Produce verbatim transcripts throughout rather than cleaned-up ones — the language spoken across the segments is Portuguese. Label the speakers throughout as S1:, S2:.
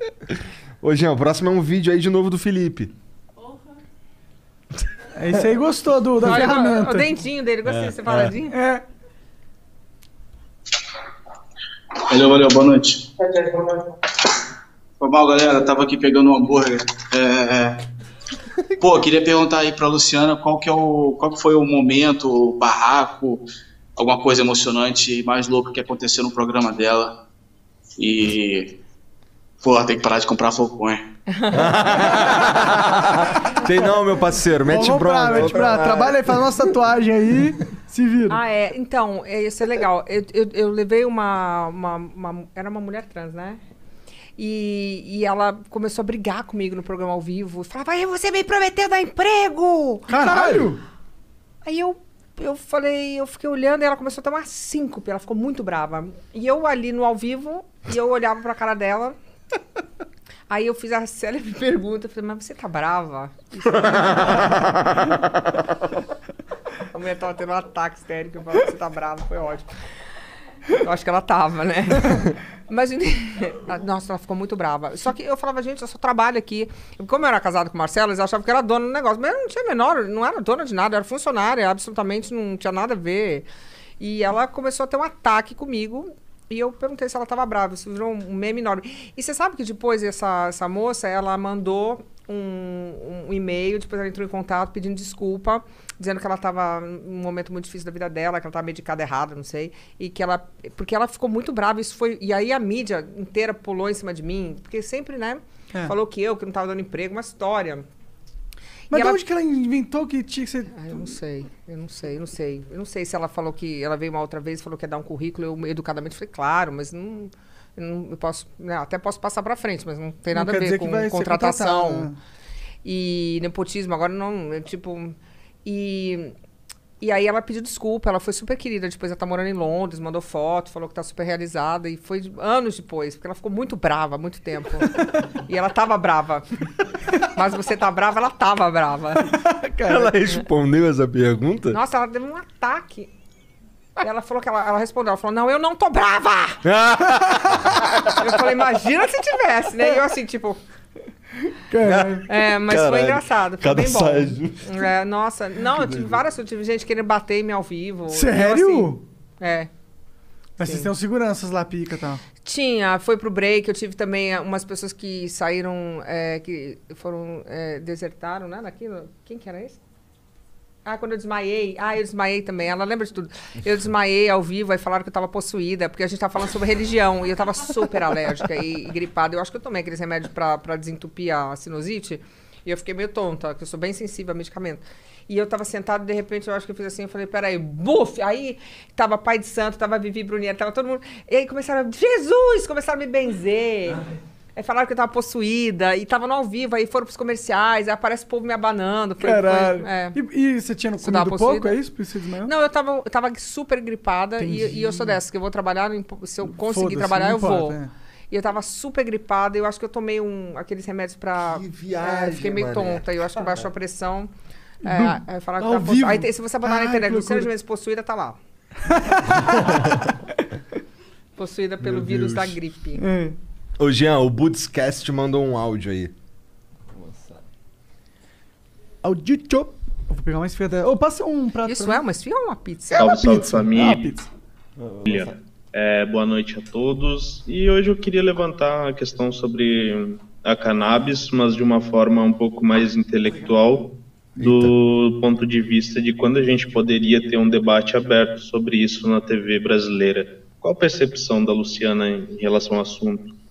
S1: Ô, Jean, o próximo é um vídeo aí de novo do Felipe.
S2: Esse aí gostou do, da
S3: Olha,
S2: ferramenta.
S3: o, o dentinho dele, gostei desse separadinho.
S2: É.
S4: Valeu, valeu, boa noite. Foi mal, galera, tava aqui pegando um hambúrguer. É... Pô, queria perguntar aí pra Luciana qual que, é o, qual que foi o momento, o barraco, alguma coisa emocionante e mais louca que aconteceu no programa dela. E... Pô, tem que parar de comprar flocões.
S1: Tem não, meu parceiro, mete
S2: Vamos
S1: bronca.
S2: pra, mete pra. Trabalha aí, faz uma tatuagem aí, se vira.
S3: Ah, é. Então, é, isso é legal. Eu, eu, eu levei uma, uma, uma... Era uma mulher trans, né? E, e ela começou a brigar comigo no programa ao vivo. Falava, aí você me prometeu dar emprego!
S2: Caralho!
S3: Aí eu, eu falei, eu fiquei olhando e ela começou a tomar síncope. Ela ficou muito brava. E eu ali no ao vivo, e eu olhava pra cara dela. Aí eu fiz a célebre pergunta, falei, mas você tá brava? A mulher tava tendo um ataque histérico, eu falei, você tá brava, foi ótimo. Eu acho que ela tava, né? Mas, nossa, ela ficou muito brava. Só que eu falava, gente, eu só trabalho aqui. Como eu era casado com o Marcelo, eles achavam que eu era dona do negócio. Mas eu não tinha menor, não era dona de nada, eu era funcionária, absolutamente não tinha nada a ver. E ela começou a ter um ataque comigo. E eu perguntei se ela estava brava, isso virou um meme enorme. E você sabe que depois essa, essa moça, ela mandou um, um e-mail, depois ela entrou em contato pedindo desculpa, dizendo que ela estava num momento muito difícil da vida dela, que ela estava medicada errada, não sei, e que ela... Porque ela ficou muito brava, isso foi... E aí a mídia inteira pulou em cima de mim, porque sempre, né, é. falou que eu, que não estava dando emprego, uma história...
S2: Mas
S3: e
S2: de
S3: ela...
S2: onde que ela inventou que tinha que ser...
S3: Ah, eu não sei, eu não sei, eu não sei. Eu não sei se ela falou que... Ela veio uma outra vez e falou que ia dar um currículo, eu educadamente falei, claro, mas não... Eu, não, eu posso... Né, até posso passar pra frente, mas não tem nada
S2: não
S3: a ver com contratação.
S2: Né?
S3: E nepotismo, agora não... É, tipo... E... E aí ela pediu desculpa, ela foi super querida, depois ela tá morando em Londres, mandou foto, falou que tá super realizada, e foi anos depois, porque ela ficou muito brava há muito tempo. E ela tava brava. Mas você tá brava, ela tava brava.
S1: Ela respondeu essa pergunta?
S3: Nossa, ela teve um ataque. E ela falou que ela, ela respondeu, ela falou, não, eu não tô brava! Eu falei, imagina se tivesse, né? E eu assim, tipo...
S2: Caralho.
S3: É, mas
S1: Caralho.
S3: foi engraçado, foi
S1: Cada
S3: bem bom.
S1: saio.
S3: É, nossa, não, eu tive várias, eu tive gente querendo bater em mim ao vivo.
S2: Sério?
S3: Eu, assim, é.
S2: Mas
S3: Sim.
S2: vocês têm uns seguranças lá, pica e tal.
S3: Tinha, foi pro break, eu tive também umas pessoas que saíram, é, que foram, é, desertaram, né, naquilo. Quem que era esse? Ah, quando eu desmaiei. Ah, eu desmaiei também. Ela lembra de tudo. Eu desmaiei ao vivo, aí falaram que eu tava possuída, porque a gente tava falando sobre religião, e eu tava super alérgica e, e gripada. Eu acho que eu tomei aqueles remédios pra, pra desentupir a sinusite, e eu fiquei meio tonta, porque eu sou bem sensível a medicamento. E eu tava sentada, de repente, eu acho que eu fiz assim, eu falei, peraí, buf! Aí tava Pai de Santo, tava Vivi Brunieri, tava todo mundo... E aí começaram, Jesus! Começaram a me benzer. Aí falaram que eu tava possuída, e tava no ao vivo, aí foram pros comerciais, aí aparece o povo me abanando. Foi,
S2: Caralho.
S3: Foi, é.
S2: e, e você tinha
S3: Você tava
S2: comido pouco,
S3: possuída?
S2: é isso? Por isso você desmaiou?
S3: Não, eu tava, eu tava super gripada, e,
S2: Entendi.
S3: e eu sou dessa, que eu vou trabalhar, não impo- se eu conseguir
S2: Foda-se,
S3: trabalhar,
S2: não
S3: eu
S2: importa,
S3: vou.
S2: é.
S3: E eu tava super gripada, eu acho que eu tomei um, aqueles remédios pra...
S1: Que viagem,
S3: é, fiquei meio
S1: mané.
S3: tonta, eu acho que baixou a pressão.
S2: Do-
S3: É, aí falaram que
S2: ao
S3: tá
S2: vivo?
S3: possu... Aí tem- se você botar
S2: Ai,
S3: na internet,
S2: que
S3: Luciana
S2: loucura.
S3: Gimenez possuída, tá lá. Possuída pelo
S1: Meu
S3: vírus
S1: Deus.
S3: da gripe.
S2: É.
S1: Ô, Jean, o Budscast mandou um áudio aí.
S2: Audito. Eu vou pegar uma esfia dela. Ô, passa um prato
S3: Isso
S2: pra
S3: é
S2: mim.
S3: uma esfia ou uma pizza?
S2: É uma
S5: Salve, salve,
S2: pizza.
S5: família.
S2: É uma pizza.
S5: Olha, é, boa noite a todos. E hoje eu queria levantar a questão sobre a cannabis, mas de uma forma um pouco mais intelectual, do ponto de vista de quando a gente poderia ter um debate aberto sobre isso na T V brasileira. Qual a percepção da Luciana em relação ao assunto?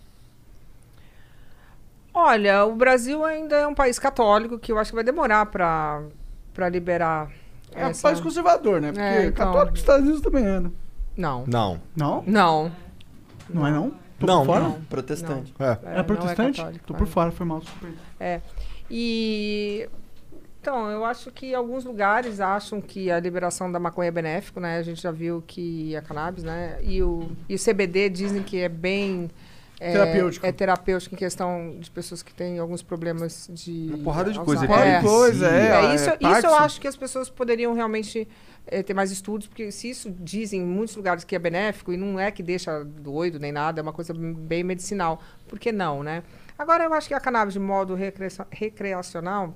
S3: Olha, o Brasil ainda é um país católico que eu acho que vai demorar pra, pra liberar.
S2: É um
S3: essa...
S2: país conservador, né? Porque
S3: É, então.
S2: católico dos Estados Unidos também é, né?
S3: Não.
S1: Não.
S2: Não?
S3: Não.
S2: Não é não? Tô
S1: Não,
S2: por fora?
S1: não.
S6: Protestante.
S1: É.
S3: É,
S2: É protestante?
S3: Não é católico,
S2: Tô
S3: é.
S2: por fora, foi mal. Super.
S3: É. E então, eu acho que alguns lugares acham que a liberação da maconha é benéfico, né? A gente já viu que a cannabis, né? E o, e o C B D dizem que é bem É,
S2: Terapêutico.
S3: É terapêutico em questão de pessoas que têm alguns problemas de...
S1: Uma porrada de coisa.
S3: Alzheimer.
S2: Qualquer coisa, é.
S3: É, isso,
S2: é
S3: isso eu
S2: Parkinson.
S3: acho que as pessoas poderiam realmente é, ter mais estudos, porque se isso dizem em muitos lugares que é benéfico, e não é que deixa doido nem nada, é uma coisa bem medicinal. Por que não, né? Agora, eu acho que a cannabis de modo recrea- recreacional,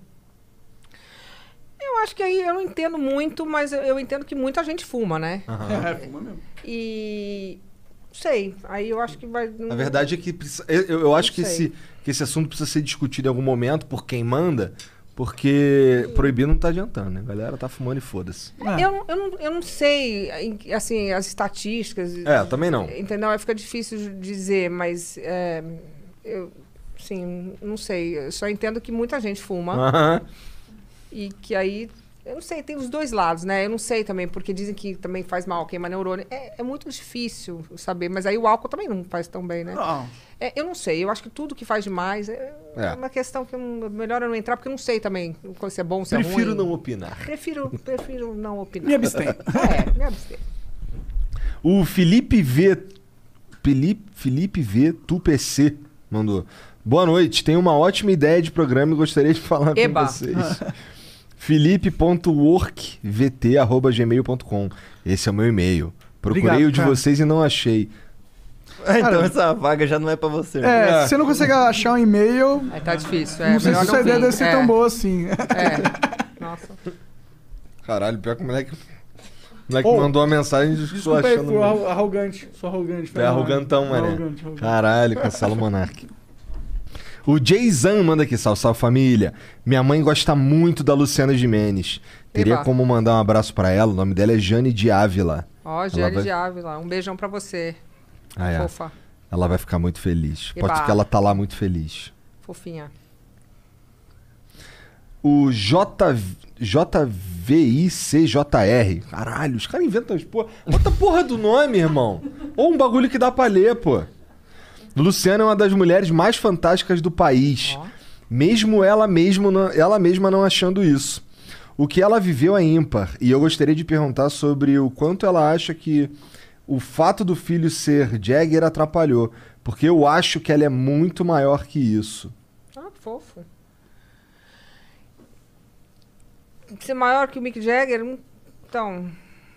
S3: eu acho que aí eu não entendo muito, mas eu, eu entendo que muita gente fuma, né?
S2: É, fuma mesmo.
S3: E... sei, aí eu acho que vai...
S1: A verdade é que precisa- eu, eu- eu acho que
S3: sei.
S1: esse, que esse assunto precisa ser discutido em algum momento por quem manda, porque proibir não tá adiantando, né? A galera tá fumando e foda-se.
S2: É.
S3: Eu, não- eu, não, eu não sei, em- assim, as estatísticas.
S1: É, também não.
S3: Entendeu? Aí fica difícil de dizer, mas. É, eu, sim, não sei. Eu só entendo que muita gente fuma
S1: Aham.
S3: e que aí. Eu não sei, tem os dois lados, né? Eu não sei também, porque dizem que também faz mal, queima neurônio. É, é muito difícil saber, mas aí o álcool também não faz tão bem, né?
S2: Não.
S3: É, eu não sei, eu acho que tudo que faz demais é,
S1: É.
S3: uma questão que eu não- melhor eu não entrar, porque eu não sei também se é bom, se é ruim.
S1: Prefiro não opinar.
S3: Prefiro, prefiro não opinar.
S2: Me abstém.
S3: É, me abster.
S1: O Felipe V. Felipe, Felipe V. Tu P C mandou. Boa noite, tenho uma ótima ideia de programa e gostaria de falar
S3: Eba.
S1: com vocês. felipe ponto work v t arroba gmail ponto com. Esse é o meu e-mail. Procurei
S2: Obrigado,
S1: o de
S2: cara.
S1: vocês e não achei.
S6: Ah, então
S2: Cara,
S6: essa vaga já não é pra você. né?
S2: É,
S1: É.
S2: se você não consegue achar um e-mail,
S3: Aí tá difícil. É,
S2: não sei se
S3: melhor
S2: sua ideia
S3: vir.
S2: deve ser
S3: é,
S2: tão boa assim.
S3: É. Nossa.
S1: Caralho, pior que o moleque. O moleque
S2: Ô,
S1: mandou uma mensagem e estou
S2: Desculpa aí,
S1: achando.
S2: fui arro- arrogante. Sou arrogante. foi
S1: É
S2: mal.
S1: arrogantão, mané.
S2: Arrogante, arrogante.
S1: Caralho, cancela o Monark. O Jayzan manda aqui, salve, salve família. Minha mãe gosta muito da Luciana Gimenez. Teria
S3: Eba.
S1: como mandar um abraço pra ela? O nome dela é Jane de Ávila.
S3: Ó,
S1: Ela
S3: Jane
S1: vai-
S3: de Ávila. Um beijão pra você,
S1: Ah, é.
S3: fofa.
S1: Ela vai ficar muito feliz.
S3: Eba.
S1: Pode ser que ela tá lá muito feliz.
S3: Fofinha.
S1: O J... J V I C J R. Caralho, os caras inventam as porra. Bota a porra do nome, irmão. Ou um bagulho que dá pra ler, pô. Luciana é uma das mulheres mais fantásticas do país.
S3: Ó.
S1: Mesmo ela, mesmo não- ela mesma não achando isso. O que ela viveu é ímpar. E eu gostaria de perguntar sobre o quanto ela acha que o fato do filho ser Jagger atrapalhou. Porque eu acho que ela é muito maior que isso.
S3: Ah, que fofo. Ser maior que o Mick Jagger? hum, Então...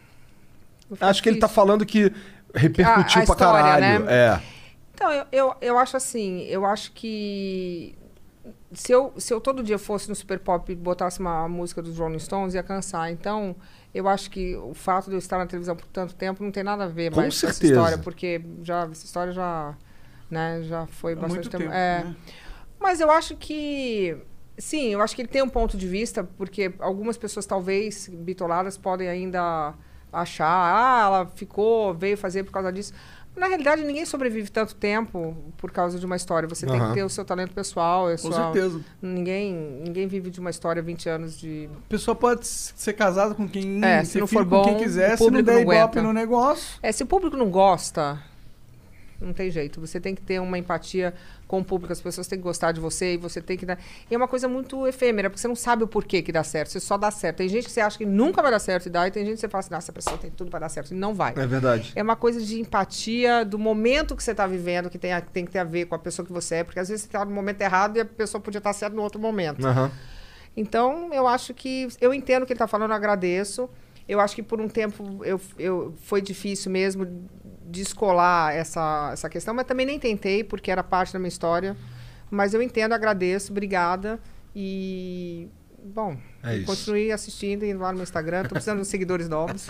S3: fica
S1: Acho que ele tá
S3: difícil.
S1: falando que repercutiu
S3: A- a
S1: pra
S3: história,
S1: caralho.
S3: né?
S1: É.
S3: Então, eu, eu, eu acho assim, eu acho que se eu, se eu todo dia fosse no Super Pop e botasse uma música dos Rolling Stones, ia cansar. Então, eu acho que o fato de eu estar na televisão por tanto tempo não tem nada a ver
S1: Com
S3: mais com essa
S1: certeza.
S3: história, porque já, essa história já, né, já foi
S2: Há
S3: bastante
S2: muito
S3: tempo.
S2: tempo,
S3: É.
S2: né?
S3: Mas eu acho que... Sim, eu acho que ele tem um ponto de vista, porque algumas pessoas, talvez, bitoladas, podem ainda achar, ah, ela ficou, veio fazer por causa disso. Na realidade, ninguém sobrevive tanto tempo por causa de uma história. Você tem
S1: Aham.
S3: que ter o seu talento pessoal. a
S2: Com
S3: sua-
S2: certeza.
S3: Ninguém, ninguém vive de uma história vinte anos de...
S2: A pessoa pode s- ser casada com quem,
S3: É,
S2: ter
S3: se não
S2: filho
S3: for
S2: com quem
S3: bom,
S2: quiser,
S3: o
S2: se não
S3: público
S2: der
S3: não
S2: ibope
S3: aguenta.
S2: no negócio.
S3: É, se o público não gosta, não tem jeito. Você tem que ter uma empatia com o público. As pessoas têm que gostar de você e você tem que dar... E é uma coisa muito efêmera, porque você não sabe o porquê que dá certo. Você só dá certo. Tem gente que você acha que nunca vai dar certo e dá, e tem gente que você fala assim, nossa, essa pessoa tem tudo para dar certo. E não vai.
S1: É verdade.
S3: É uma coisa de empatia do momento que você está vivendo, que tem, a- tem que ter a ver com a pessoa que você é, porque às vezes você está no momento errado e a pessoa podia estar certa no outro momento.
S1: Aham.
S3: Então, eu acho que... Eu entendo o que ele está falando, eu agradeço. Eu acho que por um tempo eu, eu, foi difícil mesmo descolar essa, essa questão, mas também nem tentei, porque era parte da minha história. Mas eu entendo, agradeço, obrigada. E... Bom,
S1: É isso.
S3: continue assistindo, indo lá no meu Instagram. Tô precisando de seguidores novos.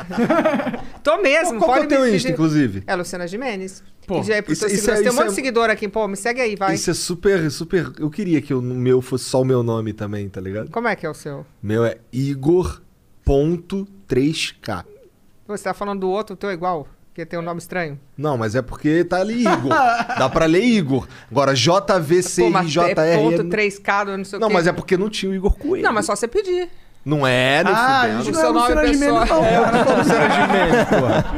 S3: Tô mesmo.
S1: Qual que é
S3: pode
S1: o teu
S3: me
S1: Insta,
S3: pedir-
S1: inclusive?
S3: É Luciana Gimenez.
S2: Pô,
S3: Que já é pros
S1: isso-
S3: seus
S1: isso
S3: seguidores.
S1: é-
S3: Tem um
S1: isso
S3: monte
S1: é-
S3: de seguidor aqui. Pô, me segue aí, vai.
S1: Isso é super, super... Eu queria que o meu fosse só o meu nome também, tá ligado?
S3: Como é que é o seu?
S1: Meu é Igor ponto três K.
S3: Você tá falando do outro, o teu é igual? Que tem um nome estranho?
S1: Não, mas é porque tá ali Igor. Dá pra ler Igor. Agora, J V C
S3: Pô,
S1: I
S3: mas
S1: J
S3: é
S1: R...
S3: ponto
S1: é-
S3: três K, não sei o
S1: Não,
S3: quê.
S1: mas é porque não tinha o Igor Coelho.
S3: Não, mas só você pedir.
S1: Não é, nem
S2: Ah, a
S1: fudendo.
S2: gente
S3: O
S2: não é
S3: seu nome
S2: Luciana Gimenez,
S3: pessoal.
S2: não.
S1: É, eu não sou Luciana Gimenez,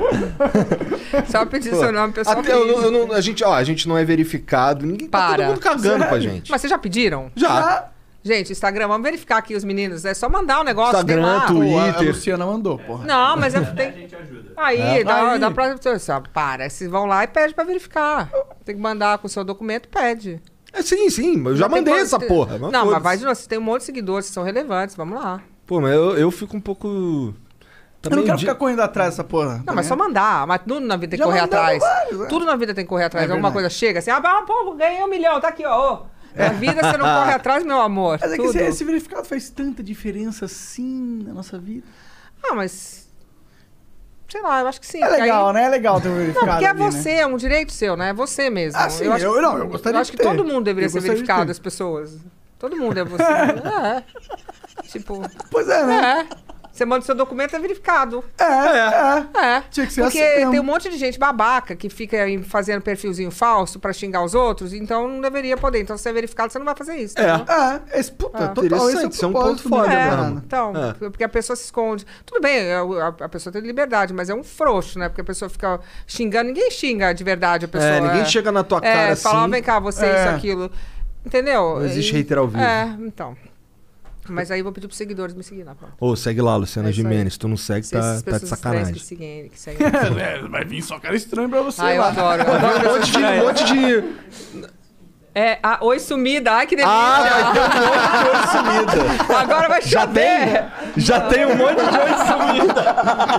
S1: porra.
S3: Só pedir
S1: Pô,
S3: seu nome pessoal.
S1: Até eu não- eu não- a, gente, ó, a gente não é verificado. Ninguém tá
S3: Para.
S1: todo mundo cagando pra
S2: Sério?
S1: gente.
S3: Mas vocês já pediram?
S1: Já.
S3: Gente, Instagram, vamos verificar aqui os meninos. É só mandar um negócio.
S1: Instagram,
S3: tem lá.
S1: Twitter.
S2: Pô, a, a Luciana mandou, porra.
S3: Não, mas é, tem... Aí,
S1: É.
S3: dá,
S2: Aí.
S3: dá pra... Só, para, vocês vão lá e pedem pra verificar. Tem que mandar com o seu documento, pede.
S1: É, sim, sim, eu já
S3: Não tem
S1: mandei
S3: co-
S1: essa porra.
S3: Não,
S1: foda-se.
S3: mas vai de novo. Você tem um monte de seguidores, vocês são relevantes, vamos lá.
S1: Pô, mas eu, eu fico um pouco...
S2: Eu
S1: Também
S2: não quero
S1: de-
S2: ficar correndo atrás dessa porra.
S3: Não, mas só mandar. Mas tudo na vida tem que
S2: Já
S3: correr
S2: mandaram
S3: atrás.
S2: vários, né?
S3: Tudo na vida tem que correr atrás.
S2: É
S3: Alguma
S2: verdade.
S3: coisa chega assim, ah, mas, pô, ganhei um milhão, tá aqui, ó. ô. Na vida você não corre atrás, meu amor.
S2: Mas é que
S3: tudo.
S2: esse, esse verificado faz tanta diferença assim na nossa vida.
S3: Ah, mas... Sei lá, eu acho que sim.
S2: É
S3: porque
S2: legal,
S3: aí-
S2: né? É legal ter um
S3: Não,
S2: verificado
S3: porque é
S2: ali, né?
S3: você, é um direito seu, né? É você mesmo.
S2: Ah, sim,
S3: eu, acho,
S2: eu- não, eu gostaria
S3: eu acho
S2: de
S3: que
S2: ter.
S3: todo mundo deveria
S2: Eu
S3: ser
S2: gostaria de
S3: verificado,
S2: ter.
S3: as pessoas. Todo mundo é você. é. Tipo,
S2: Pois é, né?
S3: é. Você manda o seu documento, é verificado.
S2: É, é.
S3: É.
S2: Tinha que ser
S3: Porque
S2: assim mesmo.
S3: tem um monte de gente babaca que fica aí fazendo perfilzinho falso pra xingar os outros, então não deveria poder. Então, se você é verificado, você não vai fazer isso.
S1: É.
S3: entendeu?
S2: É, esse, puta,
S3: Ah.
S2: total, esse é o
S1: Interessante, isso é um
S2: propósito
S1: ponto foda
S2: mesmo,
S3: É,
S1: mesmo.
S2: né?
S3: então,
S1: É.
S3: porque a pessoa se esconde. Tudo bem, a, a- a pessoa tem liberdade, mas é um frouxo, né? Porque a pessoa fica xingando, ninguém xinga de verdade a pessoa.
S1: É, ninguém chega na tua
S3: É,
S1: cara
S3: fala, ó,
S1: assim.
S3: vem cá, você,
S2: É.
S3: isso, aquilo. Entendeu?
S1: Não existe
S3: E-
S1: hater ao vivo.
S3: É, então. Mas aí eu vou pedir pros seguidores me seguir na próxima.
S1: Ô, segue lá, Luciana
S3: É isso aí.
S1: Gimenez. Tu não segue,
S3: Se
S1: tá,
S3: essas
S1: tá de
S3: pessoas estranhas
S1: sacanagem.
S3: que seguem, que seguem.
S2: É, vai vir só cara estranho pra você
S3: Ah, eu
S2: lá.
S3: adoro. Eu adoro
S1: Um
S3: pessoas
S1: monte de, um
S3: estranhas.
S1: monte de...
S3: É, a oi sumida, ai que delícia.
S1: Ah, vai ter um monte de oi sumida.
S3: Agora vai
S1: Já
S3: chover.
S1: tem? Já tem um monte de oi sumida.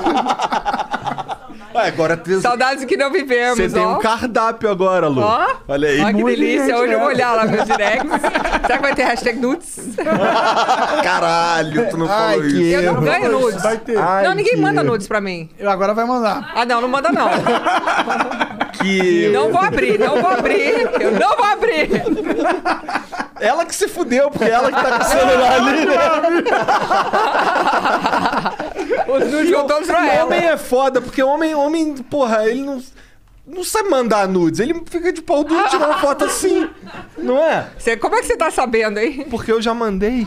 S1: Ah, agora tem...
S3: Saudades que não vivemos,
S1: Você tem
S3: ó.
S1: um cardápio agora, Lu.
S3: Ó.
S1: Olha aí.
S3: Olha que
S2: Muito
S3: delícia.
S2: gente,
S3: Hoje eu vou
S2: é.
S3: olhar lá meus directs. Será que vai ter hashtag nudes?
S1: Caralho, tu não
S6: Ai,
S1: falou
S6: que
S1: isso.
S3: Eu não ganho nudes.
S2: Vai ter.
S6: Ai,
S3: Não, ninguém
S6: que-
S3: manda nudes pra mim.
S2: Eu agora vai mandar.
S3: Ah, não, não manda não.
S1: Que...
S3: Não vou abrir, não vou abrir. Eu não vou abrir.
S1: Ela que se fudeu, porque ela que tá com o celular ali, né?
S3: Os nudes vão todos pra ela.
S1: Homem é foda, porque homem, homem, porra, ele não, não sabe mandar nudes. Ele fica de pau duro tirando foto assim, não é?
S3: Você, como é que você tá sabendo, hein?
S1: Porque eu já mandei.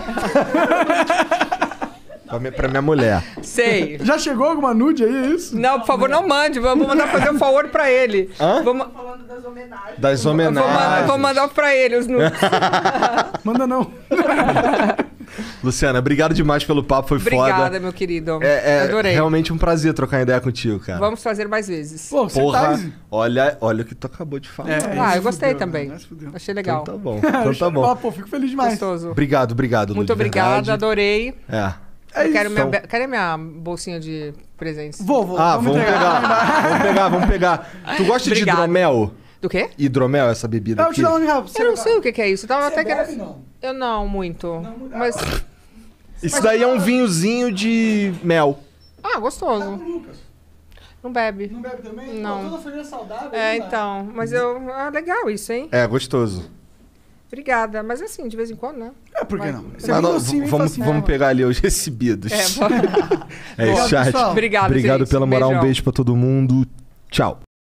S1: pra, minha, pra minha mulher.
S3: Sei.
S2: Já chegou alguma nude aí, é isso?
S3: Não, por favor, não mande. Vamos mandar fazer um forward pra ele.
S1: Hã?
S3: Vou, ma-
S1: Das
S3: vou,
S1: homenagens.
S3: mandar, vou mandar pra ele os nudes.
S2: Manda não.
S1: Luciana, obrigado demais pelo papo, foi
S3: Obrigada,
S1: foda.
S3: meu querido.
S1: É, é
S3: Adorei.
S1: realmente um prazer trocar ideia contigo, cara.
S3: Vamos fazer mais vezes.
S2: Pô, você
S1: Porra,
S2: tá...
S1: olha, olha o que tu acabou de falar.
S2: É,
S3: Ah,
S2: se
S3: eu gostei
S2: fudeu,
S3: também.
S2: né? Se fudeu.
S3: Achei legal.
S1: Então tá bom. Então tá bom.
S2: Ah, pô, fico feliz demais.
S3: Gostoso.
S1: Obrigado, obrigado, Lu,
S3: Muito
S1: de
S3: obrigada,
S1: verdade.
S3: adorei.
S1: É.
S2: É
S3: Eu quero
S2: isso.
S3: minha,
S1: Então-
S3: be- cadê minha bolsinha de presentes?
S2: Vou, vou.
S1: Ah, vamos pegar. Vamos pegar, vamos pegar. Tu gosta de
S3: Obrigado.
S1: hidromel?
S3: Do quê?
S1: Hidromel, essa bebida
S2: Eu
S1: aqui?
S2: te dou um garrafa.
S3: Eu não sei o que, que é isso. Eu tava
S2: Você
S3: até
S2: bebe,
S3: querendo.
S2: não?
S3: Eu não, muito. Mas.
S1: Isso daí é um vinhozinho de mel.
S3: Ah, gostoso. Não bebe.
S2: Não bebe também?
S3: Não.
S2: Pô, toda família saudável.
S3: É,
S2: não dá.
S3: então. Mas eu. Ah, legal isso, hein?
S1: É, gostoso.
S3: Obrigada. Mas assim, de vez em quando, né?
S2: É, por que
S3: Vai.
S2: não?
S1: Mas
S2: Você é bem
S1: não,
S2: docinho, bem
S1: vamos
S2: facinho.
S1: vamos pegar ali os recebidos.
S3: É,
S1: É,
S2: Obrigado,
S1: chat.
S2: pessoal.
S3: Obrigado,
S1: Obrigado
S3: gente.
S1: pela moral. Um
S3: Beijão.
S1: beijo pra todo mundo. Tchau.